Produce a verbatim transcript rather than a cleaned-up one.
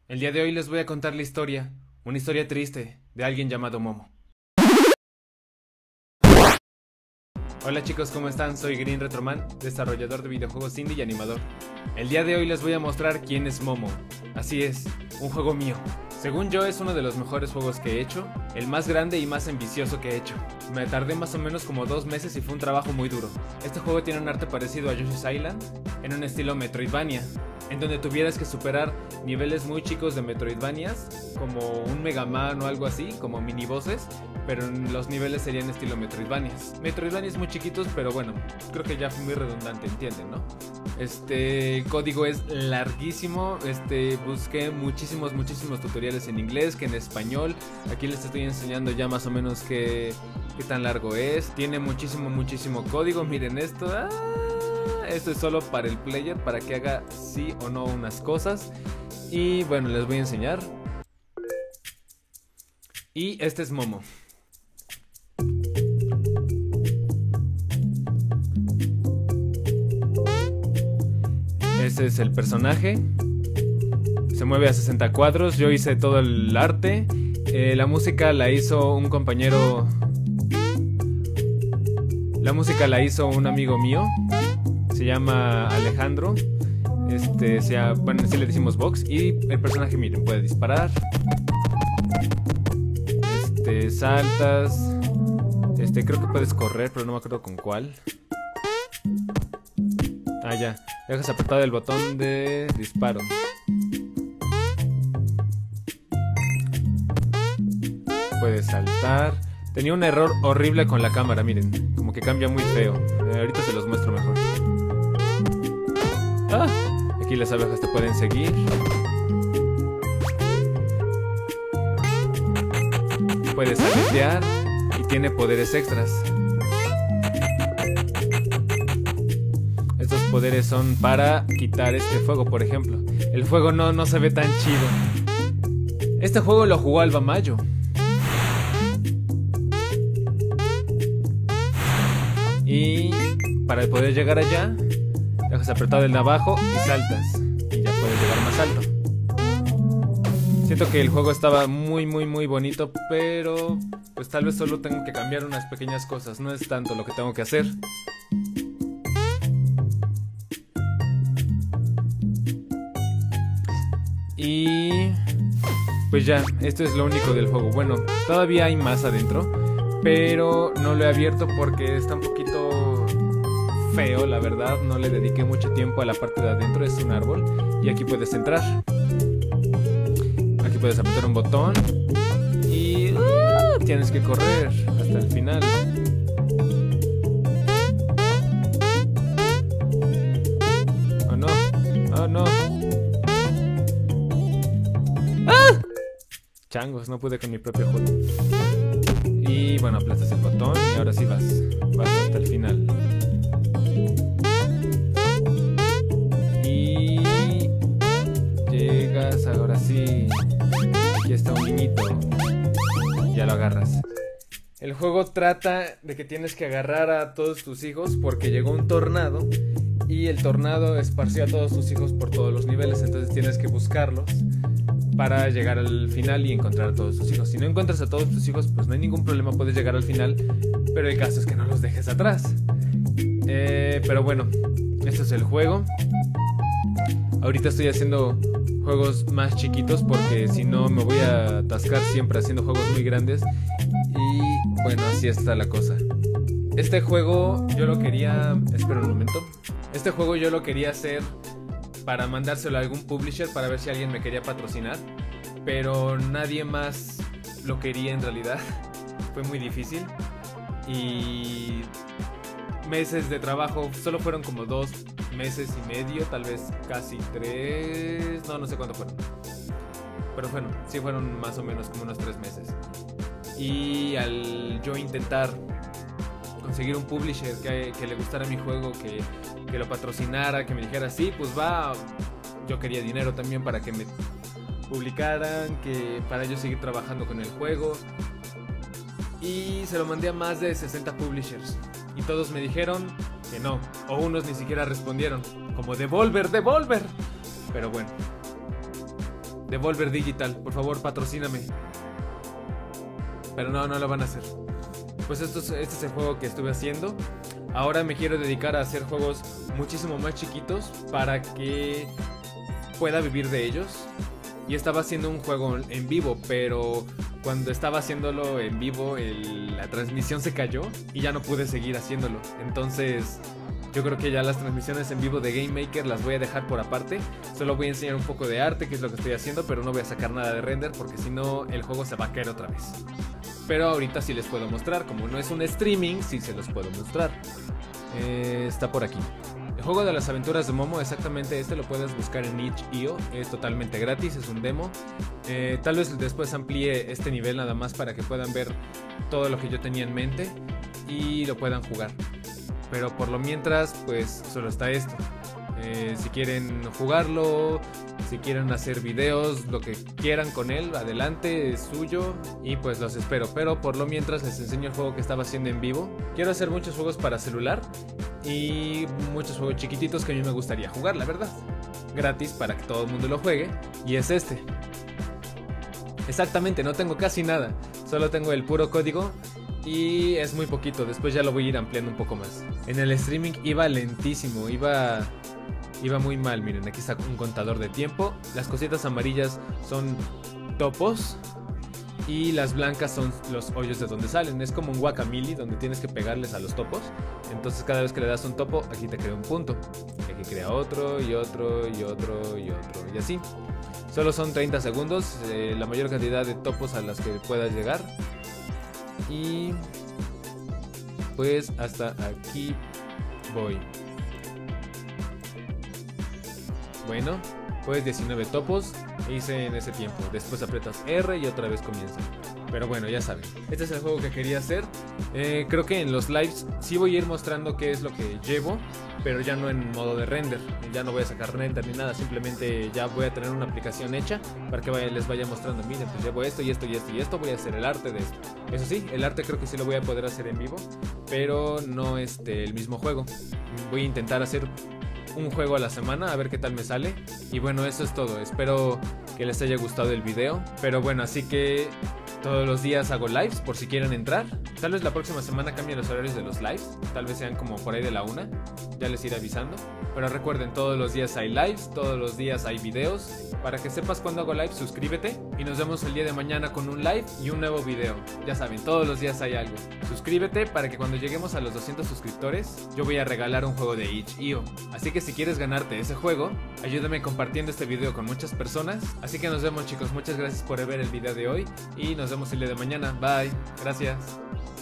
El día de hoy les voy a contar la historia, una historia triste, de alguien llamado Momo. Hola chicos, ¿cómo están? Soy Green Retroman, desarrollador de videojuegos indie y animador. El día de hoy les voy a mostrar quién es Momo. Así es, un juego mío. Según yo es uno de los mejores juegos que he hecho, el más grande y más ambicioso que he hecho. Me tardé más o menos como dos meses y fue un trabajo muy duro. Este juego tiene un arte parecido a Yoshi's Island, en un estilo Metroidvania, en donde tuvieras que superar niveles muy chicos de Metroidvanias, como un Mega Man o algo así, como mini bosses, pero los niveles serían estilo Metroidvanias. Metroidvanias muy chiquitos, pero bueno, creo que ya fue muy redundante, ¿entienden, no? Este código es larguísimo, este busqué muchísimos, muchísimos tutoriales en inglés que en español. Aquí les estoy enseñando ya más o menos qué, qué tan largo es. Tiene muchísimo, muchísimo código, miren esto. ¡Ah! Esto es solo para el player, para que haga sí o no unas cosas. Y bueno, les voy a enseñar. Y este es Momo. Este es el personaje. Se mueve a sesenta cuadros. Yo hice todo el arte. Eh, la música la hizo un compañero. La música la hizo un amigo mío. Se llama Alejandro. Este, sea, bueno, así le decimos Vox. Y el personaje, miren, puede disparar. Este, saltas. Este, creo que puedes correr, pero no me acuerdo con cuál. Ah, ya. Dejas apretado el botón de disparo. Puedes saltar. Tenía un error horrible con la cámara, miren. Como que cambia muy feo. Eh, ahorita se los muestro mejor. Ah, aquí las abejas te pueden seguir. Puedes aletear y tiene poderes extras. Estos poderes son para quitar este fuego, por ejemplo. El fuego no, no se ve tan chido. Este juego lo jugó Alba Mayo. Y para poder llegar allá, dejas apretado el de abajo y saltas. Y ya puedes llegar más alto. Siento que el juego estaba muy muy muy bonito, pero pues tal vez solo tengo que cambiar unas pequeñas cosas. No es tanto lo que tengo que hacer. Y pues ya, esto es lo único del juego. Bueno, todavía hay más adentro, pero no lo he abierto porque está un poquito feo, la verdad. No le dediqué mucho tiempo a la parte de adentro. Es un árbol y aquí puedes entrar. Aquí puedes apretar un botón y ¡uh! Tienes que correr hasta el final. Oh no, oh no. ¡Ah! Changos, no pude con mi propio juego. Y bueno, aplastas el botón y ahora sí vas. Vas hasta el final. Y llegas, ahora sí. Aquí está un niñito. Ya lo agarras. El juego trata de que tienes que agarrar a todos tus hijos porque llegó un tornado y el tornado esparció a todos tus hijos por todos los niveles. Entonces tienes que buscarlos para llegar al final y encontrar a todos tus hijos. Si no encuentras a todos tus hijos, pues no hay ningún problema, puedes llegar al final, pero el caso es que no los dejes atrás. Eh, pero bueno, este es el juego. Ahorita estoy haciendo juegos más chiquitos porque si no me voy a atascar siempre haciendo juegos muy grandes. Y bueno, así está la cosa. Este juego yo lo quería... Espera un momento. Este juego yo lo quería hacer para mandárselo a algún publisher para ver si alguien me quería patrocinar, pero nadie más lo quería en realidad. Fue muy difícil y meses de trabajo, solo fueron como dos meses y medio, tal vez casi tres, no, no sé cuánto fueron, pero bueno, sí fueron más o menos como unos tres meses. Y al yo intentar conseguir un publisher que, que le gustara mi juego, que, que lo patrocinara, que me dijera sí, pues va. Yo quería dinero también para que me publicaran, que para yo seguir trabajando con el juego. Y se lo mandé a más de sesenta publishers y todos me dijeron que no, o unos ni siquiera respondieron, como Devolver, Devolver. Pero bueno, Devolver Digital, por favor, patrocíname. Pero no, no lo van a hacer. Pues esto es, este es el juego que estuve haciendo. Ahora me quiero dedicar a hacer juegos muchísimo más chiquitos para que pueda vivir de ellos. Y estaba haciendo un juego en vivo, pero cuando estaba haciéndolo en vivo el, la transmisión se cayó y ya no pude seguir haciéndolo. Entonces yo creo que ya las transmisiones en vivo de Game Maker las voy a dejar por aparte. Solo voy a enseñar un poco de arte, que es lo que estoy haciendo, pero no voy a sacar nada de render porque si no el juego se va a caer otra vez. Pero ahorita sí les puedo mostrar, como no es un streaming, sí se los puedo mostrar. Eh, está por aquí. El juego de las aventuras de Momo, exactamente este lo puedes buscar en itch punto i o, es totalmente gratis, es un demo. Eh, tal vez después amplíe este nivel nada más para que puedan ver todo lo que yo tenía en mente y lo puedan jugar. Pero por lo mientras, pues solo está esto. Eh, si quieren jugarlo, si quieren hacer videos, lo que quieran con él, adelante, es suyo y pues los espero. Pero por lo mientras les enseño el juego que estaba haciendo en vivo. Quiero hacer muchos juegos para celular y muchos juegos chiquititos que a mí me gustaría jugar, la verdad. Gratis para que todo el mundo lo juegue, y es este. Exactamente, no tengo casi nada, solo tengo el puro código. Y es muy poquito, después ya lo voy a ir ampliando un poco más. En el streaming iba lentísimo, iba... Iba muy mal, miren, aquí está un contador de tiempo. Las cositas amarillas son topos y las blancas son los hoyos de donde salen. Es como un guacamole donde tienes que pegarles a los topos. Entonces cada vez que le das un topo, aquí te crea un punto. Y aquí crea otro y otro y otro y otro y así. Solo son treinta segundos, eh, la mayor cantidad de topos a las que puedas llegar. Y pues hasta aquí voy. Bueno, pues diecinueve topos hice en ese tiempo. Después aprietas R y otra vez comienza. Pero bueno, ya saben, este es el juego que quería hacer. eh, Creo que en los lives sí voy a ir mostrando qué es lo que llevo, pero ya no en modo de render. Ya no voy a sacar render ni nada. Simplemente ya voy a tener una aplicación hecha para que vaya, les vaya mostrando. Miren, pues llevo esto y esto y esto y esto. Voy a hacer el arte de esto. Eso sí, el arte creo que sí lo voy a poder hacer en vivo, pero no este, el mismo juego. Voy a intentar hacer un juego a la semana, a ver qué tal me sale. Y bueno, eso es todo, espero que les haya gustado el video. Pero bueno, así que todos los días hago lives por si quieren entrar. Tal vez la próxima semana cambien los horarios de los lives, tal vez sean como por ahí de la una. Ya les iré avisando. Pero recuerden, todos los días hay lives, todos los días hay videos. Para que sepas cuando hago live, suscríbete. Y nos vemos el día de mañana con un live y un nuevo video. Ya saben, todos los días hay algo. Suscríbete para que cuando lleguemos a los doscientos suscriptores, yo voy a regalar un juego de itch punto i o. Así que si quieres ganarte ese juego, ayúdame compartiendo este video con muchas personas. Así que nos vemos, chicos, muchas gracias por ver el video de hoy. Y nos vemos el día de mañana, bye, gracias.